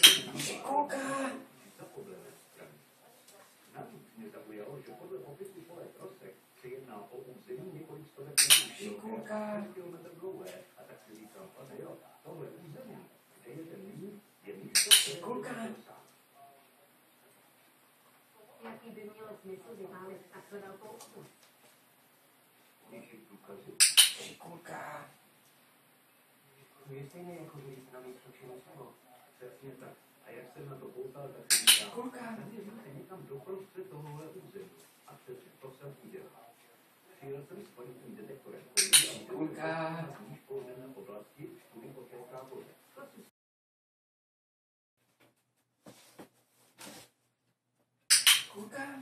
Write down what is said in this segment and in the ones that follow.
Šikulka. Šikulka. Šikulka. Jaký by mělo smysl vyválit takhle velkou oblast? Šikulka. To je stejné jako říct na místo činného. Přesně tak. A jak jsem na to koukal, tak jsem říkal, Šikulka. zaměřím se někam doprostřed tohohle území. A přesně to jsem udělal. Přijel jsem s kvalitním detektorem koulí a Šikulka. níž použené oblasti, kudy potéká voda. Šikulka.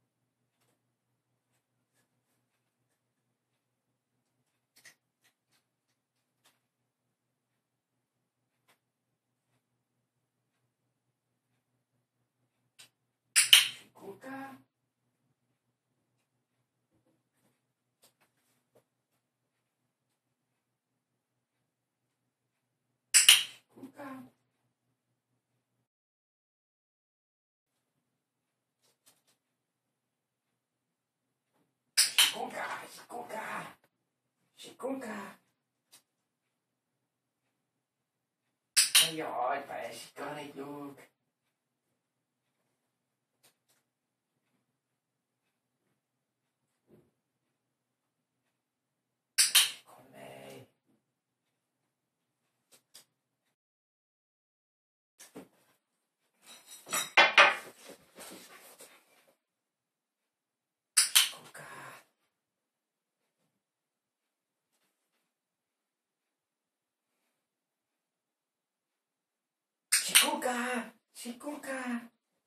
Šikulka. Šikulka. Šikulka. Šikulka. Šikulka. No jo, to je šikovný kluk. Šikovnej. Šikulka. Šikulka. Šikulka.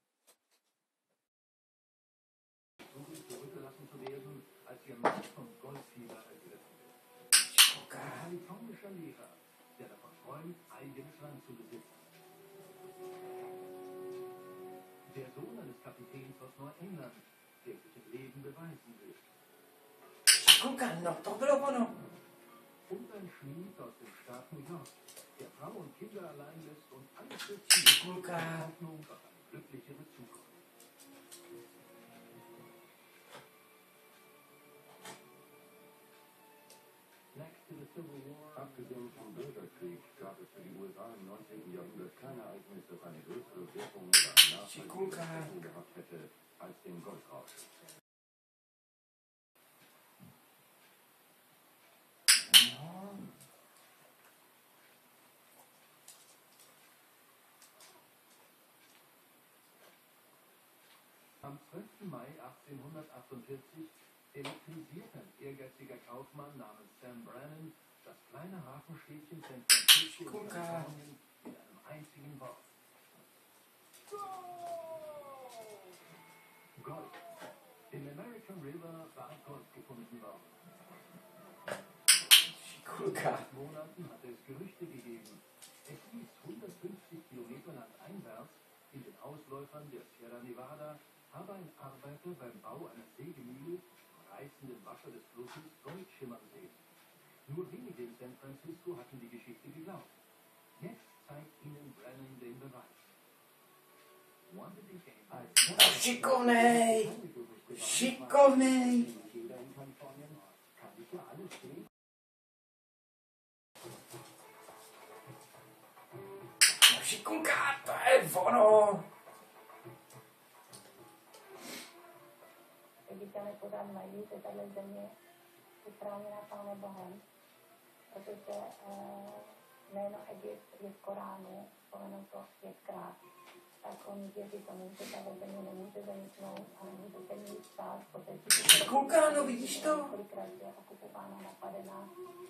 Zurückgelassen zu werden, als ihr Mann vom Goldfieber ergriffen wird. Šikulka. Ein kalifornischer Lehrer, der davon träumt, eigenes Land zu besitzen. Der Sohn eines Kapitäns aus Neuengland, der sich im Leben beweisen will. Šikulka, no to bylo ono. Und ein Schmied aus dem Staat New York, der Frau und Kinder allein lässt und alles für Ziel Šikulka. Hoffnung auf eine glücklichere Zukunft. Next to the Civil War, Abgesehen vom Bürgerkrieg gab es für die USA im 19. Jahrhundert keine Ereignisse, das eine größere Wirkung oder eine nachhaltige Šikulka. Wirkung gehabt hätte als den Goldrausch. No. am 12. Mai 1848 elektrisiert ein ehrgeiziger Kaufmann namens Sam Brannan das kleine Hafenstädtchen San Francisco in Kalifornien mit einem einzigen Wort. Gold. Im American River war Gold gefunden worden. Šikulka. Seit Monaten hatte es Gerüchte gegeben. Es hieß 150 Kilometer landeinwärts in den Ausläufern der Sierra Nevada habe ein Arbeiter beim Bau einer Sägemühle im reißenden Wasser des Flusses Gold schimmern sehen. Nur wenige in San Francisco hatten die Geschichte geglaubt. Jetzt zeigt ihnen Brannan den Beweis. Wanted became Šikovnej. Šikovnej. jeder in Kalifornien kann sich ja alles sehen. Šikulka, to je ono. Egypťané pořád mají, že tahle země je chráněná Pánem Bohem, protože jméno Egypt je v Koránu, vzpomenuto 5krát. Tak oni věří tomu, že tahle země nemůže zaniknout a nemůže se ní stát, protože Šikulka, no vidíš to? několikrát je okupována, napadená.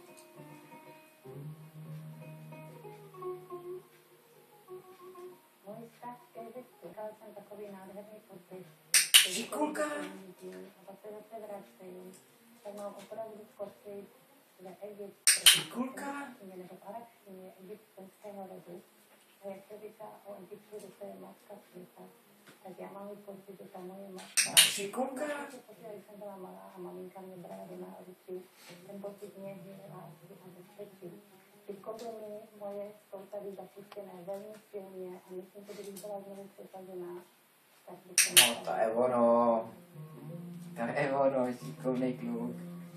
Můj vztah k Egyptu, dal jsem takový nádherný pocit. Šikulka. A pak se zase vracejí. Tak mám opravdu pocit, že Egypt, Šikulka. nebo v arabštině egyptského rodu, a jak se říká o Egyptu, že to je matka světa, tak já mám pocit, že ta moje matka... Šikulka. Když jsem byla malá a maminka mě brala do náručí, ten pocit mě lásky a bezpečí. Ty kobliny moje jsou tady zapuštěné velmi silně a myslím, že kdybych byla znovu přetažená, tak bych se No, to je ono. To je ono, šikovnej kluk.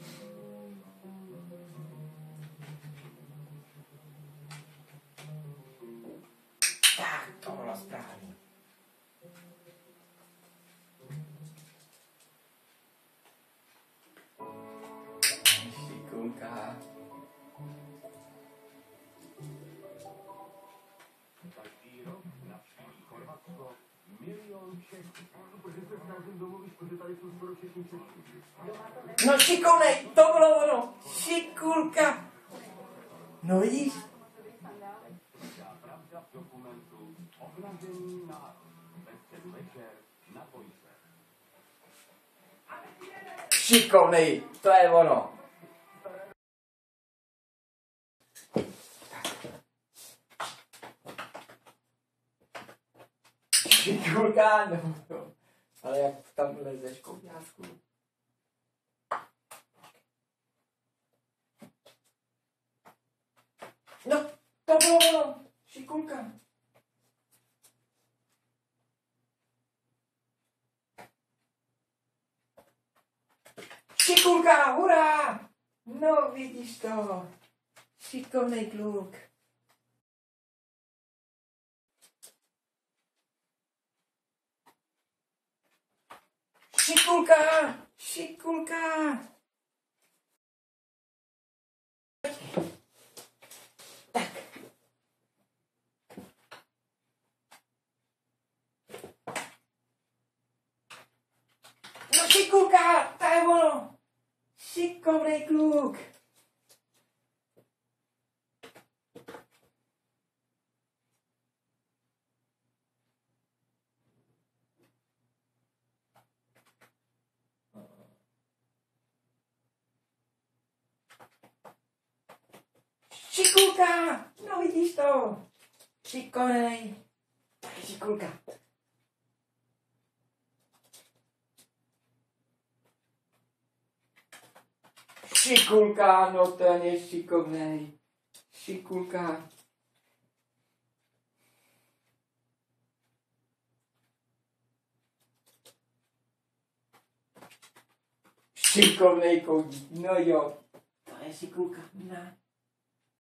Tak, to bylo správně. Šikulka. Každý rok navštíví Chorvatsko 1 000 000 Čechů. Protože se snažím domluvit, protože tady jsou skoro všichni Češi. No šikovnej, to bylo ono. Šikulka. No vidíš? Já pravda v dokumentu Obnažený národ. Ten večer na dvojce. Šikovnej, to je ono. Šikulka, no. Ale jak tam lezeš, koukňásku. No, to bylo ono. Šikulka. Šikulka, hurá! No, vidíš to. Šikovnej kluk. Šikulka! Šikulka! Tak. No šikulka, to je ono. Šikovnej kluk. Šikulka, no vidíš to. Šikovnej. Šikulka. Šikulka, no ten je šikovnej. Šikulka. Šikovnej koudík, no jo. To je šikulka, na.